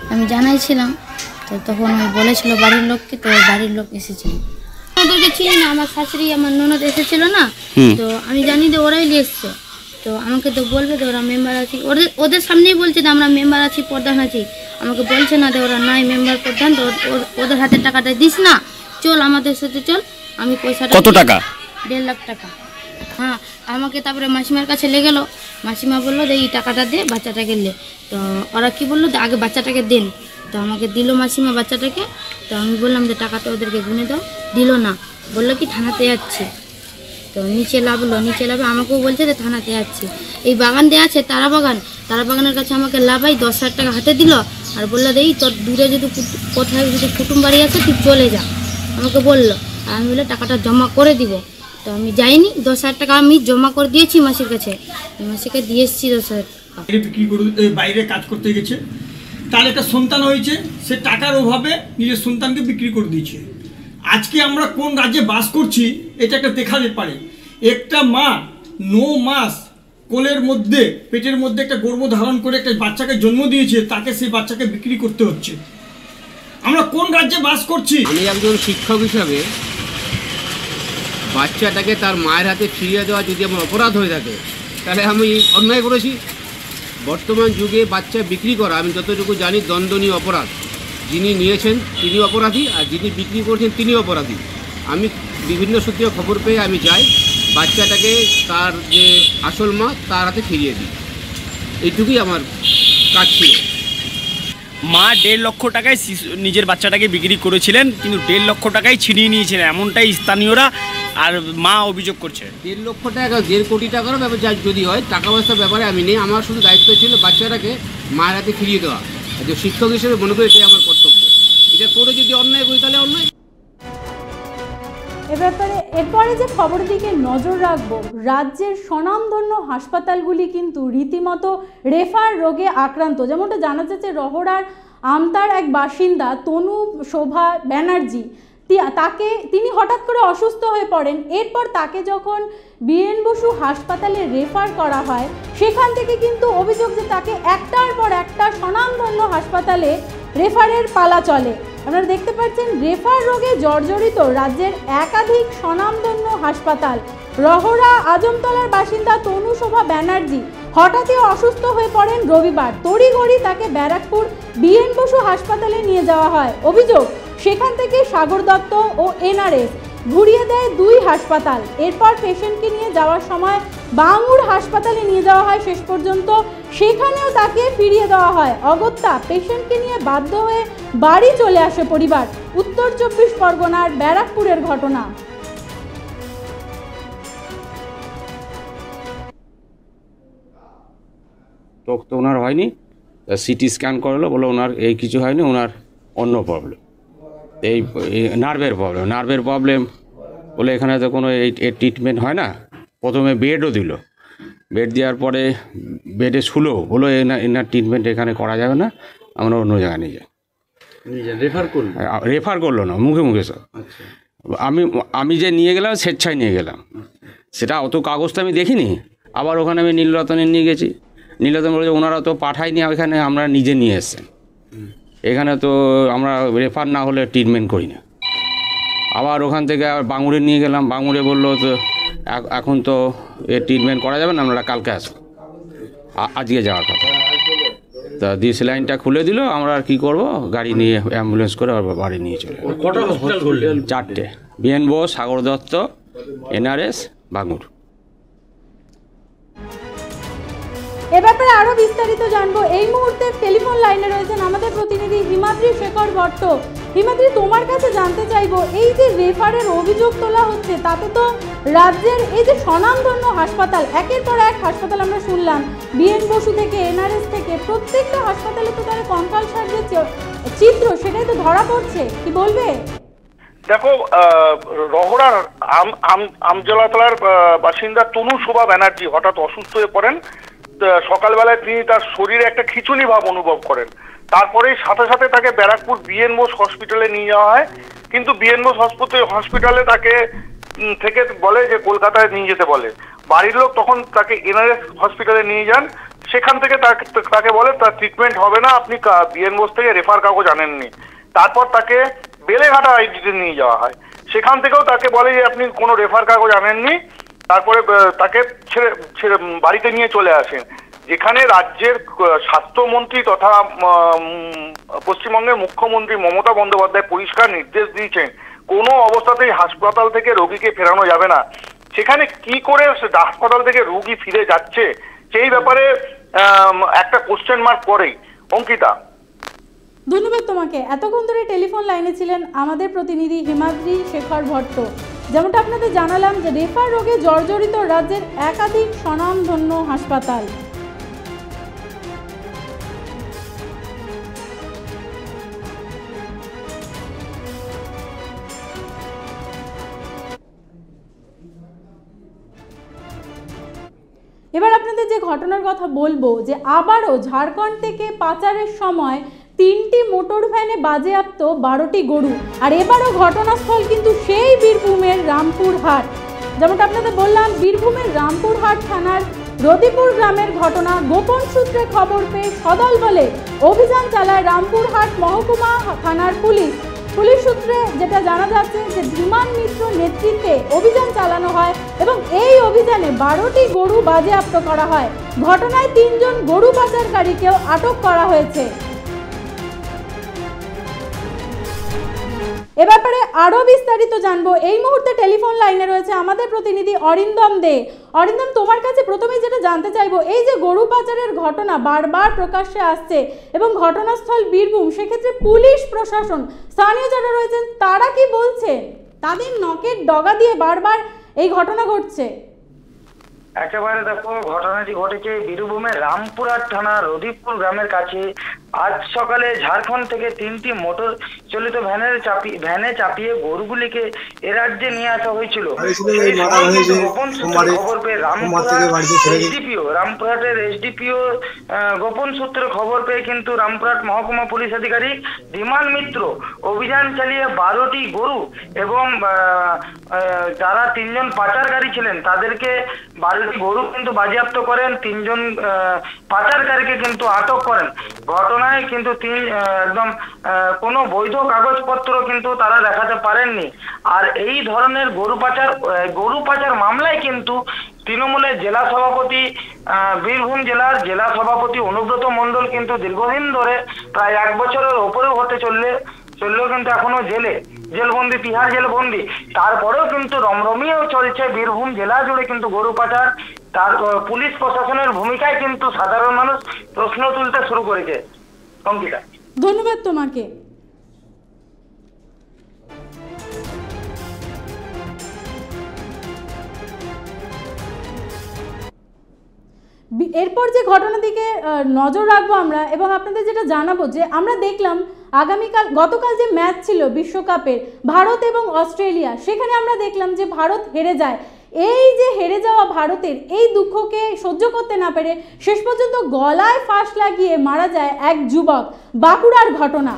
আমি জানাইছিলাম, তো তখন ওই বলেছিল বাড়ির লোককে, তো বাড়ির লোক এসেছিল। ওদেরকে চিনি না, আমার শাশুড়ি আমার ননদ এসেছিল না, তো আমি জানি যে ওরাই নিয়ে এসছে। তো আমাকে তো বলবে যে ওরা মেম্বার আছি, ওদের সামনেই বলছে যে আমরা মেম্বার আছি, প্রধান আছি। আমাকে বলছে না যে ওরা নাই মেম্বার প্রধান, তো ওদের হাতে টাকাটা দিস না, চল আমাদের সাথে চল। আমি পয়সাটা কত টাকা? 1.5 লাখ টাকা। হ্যাঁ, আমাকে তারপরে মাসিমার কাছে লেগে গেলো। মাসিমা বললো যে এই টাকাটা দে, বাচ্চাটাকে লে। তো ওরা কি বললো, আগে বাচ্চাটাকে দেন। তো আমাকে দিল মাসিমা বাচ্চাটাকে। তো আমি বললাম যে টাকাটা ওদেরকে গুনে দাও, দিল না, বললো কি থানাতে যাচ্ছে। তো নিচে লাভলো, নিচে লাভে আমাকেও বলছে যে থানাতে যাচ্ছে। এই বাগান দেওয়া আছে তারা বাগানের কাছে আমাকে লাভাই 10,000 টাকা হাতে দিল, আর বললো যে এই তোর দূরে যদি কোথায় যদি কুটুম বাড়ি আছে তুই চলে যা, আমাকে বললো। আর আমি বলে টাকাটা জমা করে দিব। তো আমি যাইনি, 10,000 টাকা আমি জমা করে দিয়েছি মাসির কাছে, মাসিকে দিয়ে এসেছি 10,000 টাকা। বিক্রি করে বাইরে কাজ করতে গেছে, তার একটা সন্তান হয়েছে, সে টাকার অভাবে নিজের সন্তানকে বিক্রি করে দিয়েছে। আজকে আমরা কোন রাজ্যে বাস করছি এটা একটা দেখা পারে। একটা মা 9 মাস কোলের মধ্যে, পেটের মধ্যে একটা গর্ভ ধারণ করে একটা বাচ্চাকে জন্ম দিয়েছে, তাকে সেই বাচ্চাকে বিক্রি করতে হচ্ছে। আমরা কোন রাজ্যে বাস করছি? আমি একজন শিক্ষক হিসাবে বাচ্চাটাকে তার মায়ের হাতে ফিরিয়ে দেওয়া যদি আমার অপরাধ হয়ে থাকে, তাহলে আমি অন্যায় করেছি। বর্তমান যুগে বাচ্চা বিক্রি করা আমি যতটুকু জানি দণ্ডনীয় অপরাধ। যিনি নিয়েছেন তিনি অপরাধী, আর যিনি বিক্রি করছেন তিনি অপরাধী। আমি বিভিন্ন সূত্রে খবর পেয়ে আমি যাই, বাচ্চাটাকে তার যে আসল মা তার হাতে ফিরিয়ে দিই। এইটুকুই আমার কাজ ছিল। মা 1.5 লক্ষ টাকায় নিজের বাচ্চাটাকে বিক্রি করেছিলেন, কিন্তু 1.5 লক্ষ টাকায় ছিনিয়ে নিয়েছিলেন, এমনটাই স্থানীয়রা আর মা অভিযোগ করছে। 1.5 লক্ষ টাকা, 1.5 কোটি টাকারও ব্যাপার যদি হয়, টাকা পয়সার ব্যাপারে আমি নেই। আমার শুধু দায়িত্ব ছিল বাচ্চাটাকে মায়ের হাতে ফিরিয়ে দেওয়া। যে শিক্ষক হিসেবে মনে করি এটাই আমার কর্তব্য। এটা করে যদি অন্যায় করি তাহলে অন্যায়। এরপরে যে খবরের দিকে নজর রাখবো, রাজ্যের স্বনামধন্য হাসপাতালগুলি কিন্তু রীতিমতো রেফার রোগে আক্রান্ত। যেমনটা জানা যাচ্ছে, রহড়ার আমতার এক বাসিন্দা তনু শোভা ব্যানার্জি, তিনি হঠাৎ করে অসুস্থ হয়ে পড়েন। এরপর তাকে যখন বিএন বসু হাসপাতালে রেফার করা হয়, সেখান থেকে কিন্তু অভিযোগ যে তাকে একটার পর একটা স্বনামধন্য হাসপাতালে রেফারের পালা চলে। আপনারা দেখতে পাচ্ছেন, রেফার রোগে জর্জরিত রাজ্যের একাধিক স্বনামধন্য হাসপাতাল। রহড়া আজমতলার বাসিন্দা তনু শোভা ব্যানার্জি হঠাৎই অসুস্থ হয়ে পড়েন রবিবার। তড়িঘড়ি তাকে ব্যারাকপুর বিএন বসু হাসপাতালে নিয়ে যাওয়া হয়। অভিযোগ, সেখান থেকে সাগর দত্ত ও এনআরএস ঘুরিয়ে দেয় 2 হাসপাতাল। এরপর পেশেন্টকে নিয়ে যাওয়ার সময় বাঙুর হাসপাতালে নিয়ে যাওয়া হয় শেষ পর্যন্ত, সেখানেও তাকে ফিরিয়ে দেওয়া হয়। অগত্যা পেশেন্টকে নিয়ে বাধ্য হয়ে বাড়ি চলে আসে পরিবার। উত্তর 24 পরগনার ব্যারাকপুরের ঘটনা। চোখ তো ওনার হয়নি, সিটি স্ক্যান করলো, বলে ওনার এই কিছু হয়নি, ওনার অন্য প্রবলেম, এই নার্ভের প্রবলেম বলে এখানে তো কোনো এই ট্রিটমেন্ট হয় না। প্রথমে বেডও দিল, বেড দেওয়ার পরে বেডে শুলো, বলো এনার ট্রিটমেন্ট এখানে করা যাবে না, আমরা অন্য জায়গায় নিয়ে যাই। রেফার করলো না, মুখে সব। আমি যে নিয়ে গেলাম স্বেচ্ছায় নিয়ে গেলাম, সেটা অত কাগজটা আমি দেখিনি। আবার ওখানে আমি নীলরতনে নিয়ে গেছি, নীলরতন বলেছে ওনারা তো পাঠায়নি, ওইখানে আমরা নিজে নিয়ে এসছেন, এখানে তো আমরা রেফার না হলে ট্রিটমেন্ট করি না। আবার ওখান থেকে আবার বাঙুরে নিয়ে গেলাম, বাঙুরে বললো তো এখন তো এ ট্রিটমেন্ট করা যাবে না, আপনারা কালকে আসুন। আজকে যাওয়ার কথা, তা দিয়ে সেলাইনটা খুলে দিল। আমরা আর কী করবো, গাড়ি নিয়ে অ্যাম্বুলেন্স করে আবার বাড়ি নিয়ে চলে। 4টে, বিএন বোস, সাগর দত্ত, এনআরএস, বাঙুর। এ ব্যাপারে আরো বিস্তারিত জানবো। এই মুহূর্তে টেলিফোন লাইনে রয়েছেন আমাদের প্রতিনিধি হিমাদ্রি শেখর ভট্ট। হিমাদ্রি, তোমার কাছে জানতে চাইবো, এই যে রেফারের অভিযোগ তোলা হচ্ছে, তাতে তো রাজ্যের এই যে স্বনামধন্য হাসপাতাল, একের পর এক হাসপাতাল আমরা শুনলাম, বিএন বসু থেকে এনআরএস থেকে, প্রত্যেকটা হাসপাতালে তো তারা কঙ্কালসার যে চিত্র, সেটাই তো ধরা পড়ছে, কি বলবে? দেখো, রহড়ার আমজলাতলার বাসিন্দা তনু শোভা ব্যানার্জি হঠাৎ অসুস্থ হয়ে পড়েন। সকালবেলায় তিনি তার শরীরে একটা খিঁচুনি ভাব অনুভব করেন। তারপরেই সাথে সাথে তাকে ব্যারাকপুর বিএন বোস হসপিটালে নিয়ে যাওয়া হয়, কিন্তু বিএন বোস হসপিটালে তাকে থেকে বলে যে কলকাতায় নিয়ে যেতে বলে। বাড়ির লোক তখন তাকে এনআরএস হসপিটালে নিয়ে যান, সেখান থেকে তাকে বলে তার ট্রিটমেন্ট হবে না, আপনি বিএন বোস থেকে রেফার কাগজ আনেননি। তারপর তাকে বেলেঘাটা আইডিতে নিয়ে যাওয়া হয়, সেখান থেকেও তাকে বলে যে আপনি কোনো রেফার কাগজ আনেননি। তারপরে তাকে ছেড়ে বাড়িতে নিয়ে চলে আসেন, যেখানে রাজ্যের স্বাস্থ্যমন্ত্রী তথা পশ্চিমবঙ্গের মুখ্যমন্ত্রী মমতা বন্দ্যোপাধ্যায় পরিষ্কার নির্দেশ দিয়েছেন কোনো অবস্থাতেই হাসপাতাল থেকে রোগীকে ফেরানো যাবে না। সেখানে কি করে হাসপাতাল থেকে রোগী ফিরে যাচ্ছে সেই ব্যাপারে একটা কোশ্চেন মার্ক করেই। অঙ্কিতা, ধন্যবাদ তোমাকে। এতক্ষণ ধরে টেলিফোন লাইনে ছিলেন আমাদের প্রতিনিধি হিমাদ্রি শেখর ভট্ট। যেমনটা আপনাদের জানালাম যে রেফার রোগে জর্জরিত রাজ্যের একাধিক স্বনামধন্য হাসপাতাল। এবার আপনাদের যে ঘটনার কথা বলবো, যে আবারও ঝাড়খণ্ড থেকে পাচারের সময় 3টি মোটর ভ্যানে বাজেয়াপ্ত 12টি গরু। আর এবারও ঘটনাস্থল কিন্তু সেই বীরভূমের রামপুরহাট। যেমনটা আপনাদের বললাম, বীরভূমের রামপুরহাট থানার রদিপুর গ্রামের ঘটনা। গোপন সূত্রে খবর পেয়ে সদল বলে অভিযান চালায় রামপুরহাট মহকুমা থানার পুলিশ। পুলিশ সূত্রে যেটা জানা যাচ্ছে যে ধীমান মিত্র নেতৃত্বে অভিযান চালানো হয় এবং এই অভিযানে 12টি গরু বাজেয়াপ্ত করা হয়। ঘটনায় 3 জন গরু পাচারকারীকেও আটক করা হয়েছে। এ ব্যাপারে আরো বিস্তারিত জানবো। এই মুহূর্তে টেলিফোন লাইনে রয়েছে আমাদের প্রতিনিধি অরিন্দম দে। অরিন্দম, তোমার কাছে প্রথমেই যেটা জানতে চাইবো, এই যে গরু পাচারের ঘটনা বারবার প্রকাশ্যে আসছে এবং ঘটনাস্থল বীরভূম, সেক্ষেত্রে পুলিশ প্রশাসন, স্থানীয় যারা রয়েছেন তারা কি বলছে? তাদের নখের ডগা দিয়ে বারবার এই ঘটনা ঘটছে। একেবারে দেখো, ঘটনাটি ঘটেছে বীরভূমের রামপুরহাট থানা রদিপুর গ্রামের কাছে। আজ সকালে ঝাড়খণ্ড থেকে 3টি মোটর চালিত ভ্যানে চাপিয়ে গরুগুলিকে এ রাজ্যে নিয়ে আসা হয়েছিল। খবর পেয়ে রামপুরহাটের এসডিপিও গোপন সূত্রে খবর পেয়ে কিন্তু রামপুরহাট মহকুমা পুলিশ আধিকারিক ধীমান মিত্র অভিযান চালিয়ে 12টি গরু এবং যারা 3 জন পাচারকারী ছিলেন তাদেরকে 12টি গরু কিন্তু বাজেয়াপ্ত করেন। 3 জন পাচারকারীকে কিন্তু আটক করেন। ঘটনায় কিন্তু একদম কোনো বৈধ কাগজপত্র কিন্তু তারা দেখাতে পারেননি। আর এই ধরনের গরু পাচার মামলায় কিন্তু তৃণমূলের জেলা সভাপতি, বীরভূম জেলার জেলা সভাপতি অনুব্রত মণ্ডল কিন্তু দীর্ঘদিন ধরে প্রায় 1 বছরের ওপরেও হতে চললেও কিন্তু এখনো জেলবন্দি, তিহার জেলবন্দি। তারপরেও কিন্তু রমরমিয়েও চলছে বীরভূম জেলা জুড়ে কিন্তু গরু পাচার। তার পুলিশ প্রশাসনের ভূমিকায় কিন্তু সাধারণ মানুষ প্রশ্ন তুলতে শুরু করেছে। অঙ্কিতা, ধন্যবাদ তোমাকে। এরপর যে ঘটনার দিকে নজর রাখবো আমরা এবং আপনাদের যেটা জানাবো, যে আমরা দেখলাম গতকাল যে ম্যাচ ছিল বিশ্বকাপের ভারত এবং অস্ট্রেলিয়া, সেখানে আমরা দেখলাম যে ভারত হেরে যায়। এই যে হেরে যাওয়া ভারতের এই দুঃখকে সহ্য করতে না পেরে শেষ পর্যন্ত গলায় ফাঁস লাগিয়ে মারা যায় এক যুবক। বাঁকুড়ার ঘটনা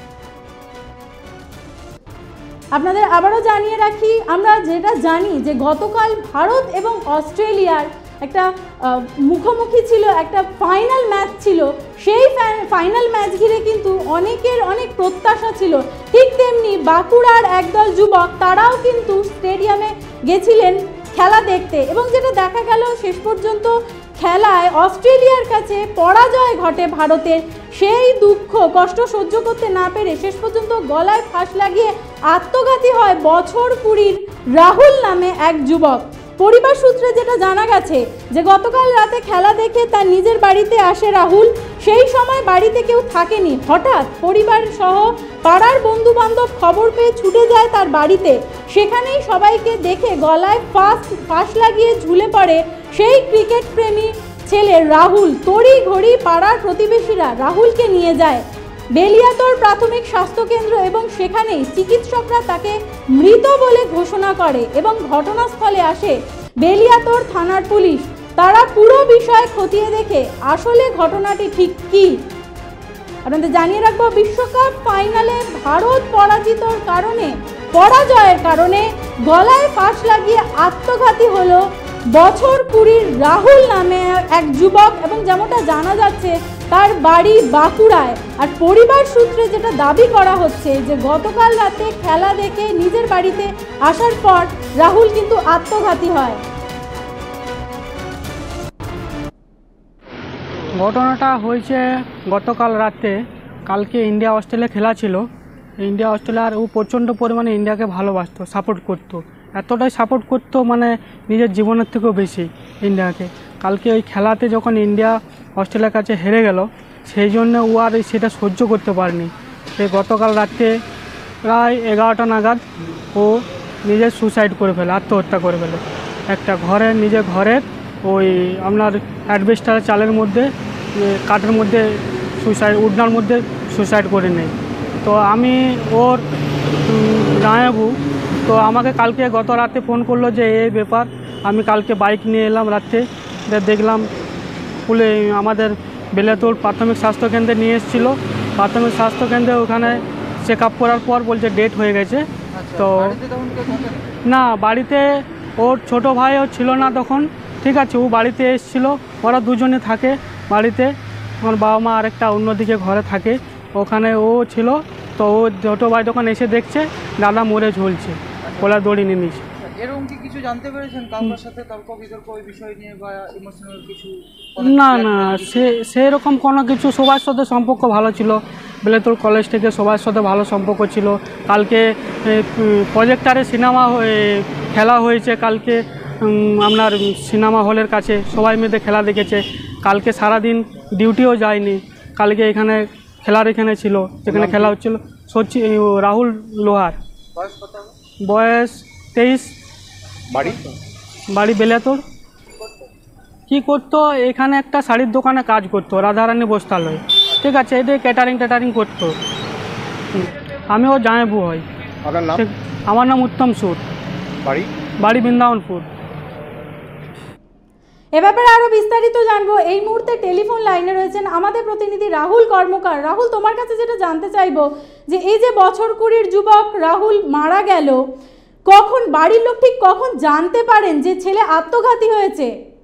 আপনাদের আবারও জানিয়ে রাখি, আমরা যেটা জানি যে গতকাল ভারত এবং অস্ট্রেলিয়ার একটা মুখোমুখি ছিল, একটা ফাইনাল ম্যাচ ছিল। সেই ফাইনাল ম্যাচ ঘিরে কিন্তু অনেকের অনেক প্রত্যাশা ছিল। ঠিক তেমনি বাঁকুড়ার একদল যুবক তারাও কিন্তু স্টেডিয়ামে গেছিলেন খেলা দেখতে এবং যেটা দেখা গেল শেষ পর্যন্ত খেলায় অস্ট্রেলিয়ার কাছে পরাজয় ঘটে ভারতের। সেই দুঃখ কষ্ট সহ্য করতে না পেরে শেষ পর্যন্ত গলায় ফাঁস লাগিয়ে আত্মঘাতী হয় বছর 20 রাহুল নামে এক যুবক। পরিবার সূত্রে যেটা জানা গেছে যে গতকাল রাতে খেলা দেখে তার নিজের বাড়িতে আসে রাহুল। সেই সময় বাড়িতে কেউ থাকেনি। হঠাৎ পরিবার সহ পাড়ার বন্ধু বান্ধব খবর পেয়ে ছুটে যায় তার বাড়িতে। সেখানেই সবাইকে দেখে গলায় ফাঁস লাগিয়ে ঝুলে পড়ে সেই ক্রিকেট প্রেমী ছেলে রাহুল। তড়ি ঘড়ি পাড়ার প্রতিবেশীরা রাহুলকে নিয়ে যায় বেলিয়াতোড় প্রাথমিক স্বাস্থ্যকেন্দ্র এবং সেখানেই চিকিৎসকরা তাকে মৃত বলে ঘোষণা করে এবং ঘটনাস্থলে আসে বেলিয়াতোড় থানার পুলিশ। তারা পুরো বিষয় খতিয়ে দেখে আসলে ঘটনাটি ঠিক কী আপনাদের জানিয়ে রাখবো। বিশ্বকাপ ফাইনালে ভারত পরাজয়ের কারণে গলায় ফাঁস লাগিয়ে আত্মঘাতী হলো বছর 20 রাহুল নামে এক যুবক, এবং যেমনটা জানা যাচ্ছে তার বাড়ি বাঁকুড়ায়। আর পরিবার সূত্রে যেটা দাবি করা হচ্ছে যে গতকাল রাতে খেলা দেখে নিজের বাড়িতে আসার পর রাহুল কিন্তু আত্মঘাতী হয়। ঘটনাটা হয়েছে গতকাল রাতে। কালকে ইন্ডিয়া অস্ট্রেলিয়া খেলা ছিল। ইন্ডিয়া অস্ট্রেলিয়ার ও প্রচণ্ড পরিমাণে ইন্ডিয়াকে ভালোবাসতো, সাপোর্ট করতো, এতটাই সাপোর্ট করতো মানে নিজের জীবনের থেকেও বেশি ইন্ডিয়াকে। কালকে ওই খেলাতে যখন ইন্ডিয়া অস্ট্রেলিয়ার কাছে হেরে গেল, সেই জন্য ও আর সেটা সহ্য করতে পারেনি। সে গতকাল রাতে প্রায় 11টা নাগাদ ও নিজের সুসাইড করে ফেলে, আত্মহত্যা করে ফেলে। একটা ঘরের, নিজের ঘরের ওই আপনার অ্যাডভেস্টারের চালের মধ্যে, কাঠের মধ্যে সুসাইড, উডনার মধ্যে সুসাইড করে নেয়। তো আমি ওর জানাবো, তো আমাকে কালকে গত রাতে ফোন করলো যে এই ব্যাপার। আমি কালকে বাইক নিয়ে এলাম রাত্রে, দেখলাম আমাদের বেলেতোড় প্রাথমিক স্বাস্থ্যকেন্দ্রে নিয়ে এসেছিলো। প্রাথমিক স্বাস্থ্যকেন্দ্রে ওখানে চেক আপ করার পর বলছে ডেট হয়ে গেছে। তো না, বাড়িতে ওর ছোট ভাইও ছিল না তখন, ঠিক আছে, ও বাড়িতে এসেছিলো। ওরা দুজনে থাকে বাড়িতে, আমার বাবা মা আরেকটা অন্যদিকে ঘরে থাকে, ওখানে ও ছিল। তো ও ছোটো ভাই যখন এসে দেখছে দাদা মরে ঝুলছে, ওলা দড়ি নিয়ে নিয়েছে। এরকম কি কিছু জানতে পেরেছেন কারোর সাথে তর্ক বিতর্ক ওই বিষয় নিয়ে বা ইমোশনাল কিছু? না না, সেরকম কোনো কিছু। সবার সাথে সম্পর্ক ভালো ছিল, বেলেতোড় কলেজ থেকে সবার সাথে ভালো সম্পর্ক ছিল। কালকে প্রজেক্টারে সিনেমা খেলা হয়েছে, কালকে আপনার সিনেমা হলের কাছে সবাই মিলে খেলা দেখেছে। কালকে সারাদিন ডিউটিও যায়নি, কালকে এখানে খেলার এখানে ছিল, যেখানে খেলা হচ্ছিল। রাহুল লোহার, বয়স 23। বাড়ি বেলেতোড়। কি করতো, এখানে একটা শাড়ির দোকানে কাজ করতো, রাধারানী বস্ত্রালয়, ঠিক আছে। এটা ক্যাটারিং করতো। আমি ও জামাইবু হই। আমার নাম উত্তম সুর। বাড়ি বৃন্দাবনপুর। এ ব্যাপারে আরো বিস্তারিত জানবো। এই মুহূর্তে টেলিফোন লাইনে রয়েছেন আমাদের প্রতিনিধি রাহুল কর্মকার। রাহুল, তোমার কাছে যেটা জানতে চাইবো যে এই যে বছর 20 যুবক রাহুল মারা গেল, কখন বাড়ির লোক ঠিক কখন জানতে পারেন যে ছেলে আত্মঘাতী হয়েছে?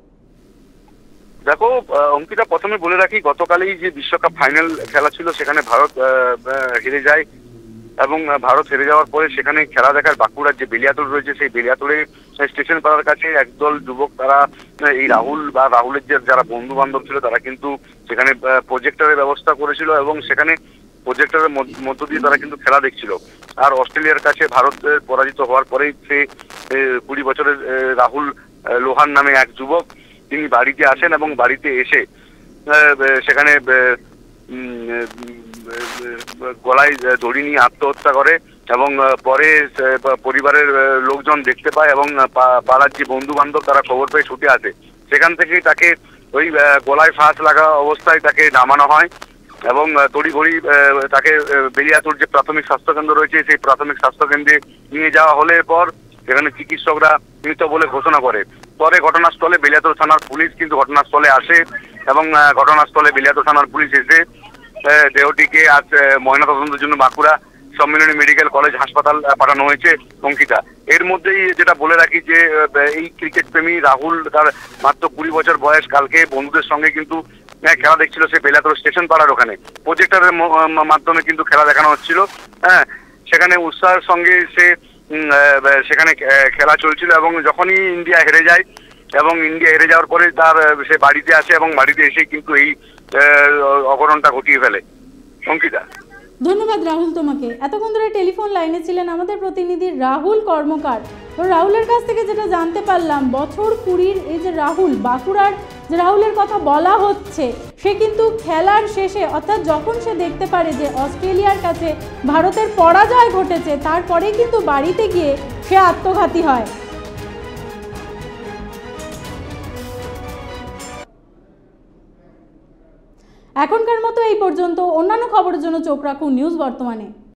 দেখো অঙ্কিতা, প্রথমে বলে রাখি, গতকালই যে বিশ্বকাপ ফাইনাল খেলা ছিল সেখানে ভারত হেরে যায়, এবং ভারত হেরে যাওয়ার পরে সেখানে খেলা দেখার বাঁকুড়ার যে বেলিয়াতোড় রয়েছে, সেই বেলিয়াতোড়ে স্টেশন পাড়ার কাছে একদল যুবক, তারা এই রাহুল বা রাহুলের যে যারা বন্ধু বান্ধব ছিল তারা কিন্তু সেখানে প্রজেক্টরের ব্যবস্থা করেছিল, এবং সেখানে প্রজেক্টরের মধ্য দিয়ে তারা কিন্তু খেলা দেখছিল। আর অস্ট্রেলিয়ার কাছে ভারতের পরাজিত হওয়ার পরেই সে 20 বছরের রাহুল লোহার নামে এক যুবক, তিনি বাড়িতে আসেন এবং বাড়িতে এসে সেখানে গলায় দড়ি নিয়ে আত্মহত্যা করে, এবং পরে পরিবারের লোকজন দেখতে পায় এবং পাড়ার যে বন্ধু বান্ধব তারা খবর পেয়ে ছুটে আসে। সেখান থেকেই তাকে ওই গলায় ফাঁস লাগা অবস্থায় তাকে নামানো হয়, এবং তড়িঘড়ি তাকে বেলিয়াতোড় যে প্রাথমিক স্বাস্থ্যকেন্দ্র রয়েছে সেই প্রাথমিক স্বাস্থ্যকেন্দ্রে নিয়ে যাওয়া হলে পর সেখানে চিকিৎসকরা মৃত বলে ঘোষণা করে। পরে ঘটনাস্থলে বেলিয়াতোড় থানার পুলিশ কিন্তু ঘটনাস্থলে আসে, এবং ঘটনাস্থলে বেলিয়াতোড় থানার পুলিশ এসে দেহটিকে আজ ময়নাতদন্তের জন্য বাঁকুড়া সম্মিলনী মেডিকেল কলেজ হাসপাতাল পাঠানো হয়েছে। অঙ্কিতা, এর মধ্যেই যেটা বলে রাখি যে এই ক্রিকেট প্রেমী রাহুল, তার মাত্র 20 বছর বয়স, কালকে বন্ধুদের সঙ্গে কিন্তু খেলা দেখছিল সে বেলিয়াতোড় স্টেশন পাড়ার ওখানে। প্রজেক্টরের মাধ্যমে কিন্তু খেলা দেখানো হচ্ছিল। হ্যাঁ, সেখানে উৎসাহের সঙ্গে সে সেখানে খেলা চলছিল, এবং যখনই ইন্ডিয়া হেরে যায়, এবং ইন্ডিয়া হেরে যাওয়ার পরে তার সে বাড়িতে আসে, এবং বাড়িতে এসেই কিন্তু এই অঘটনটা ঘটিয়ে ফেলে। অঙ্কিতা, ধন্যবাদ রাহুল তোমাকে। এতক্ষণ ধরে টেলিফোন লাইনে ছিলেন আমাদের প্রতিনিধি রাহুল কর্মকার। তো রাহুলের কাছ থেকে যেটা জানতে পারলাম, বছর 20 এই যে রাহুল, বাঁকুড়ার যে রাহুলের কথা বলা হচ্ছে, সে কিন্তু খেলার শেষে, অর্থাৎ যখন সে দেখতে পারে যে অস্ট্রেলিয়ার কাছে ভারতের পরাজয় ঘটেছে, তারপরেই কিন্তু বাড়িতে গিয়ে সে আত্মঘাতী হয়। এখনকার মতো এই পর্যন্ত। অন্যান্য খবরের জন্য চোখ রাখুন নিউজ বর্তমানে।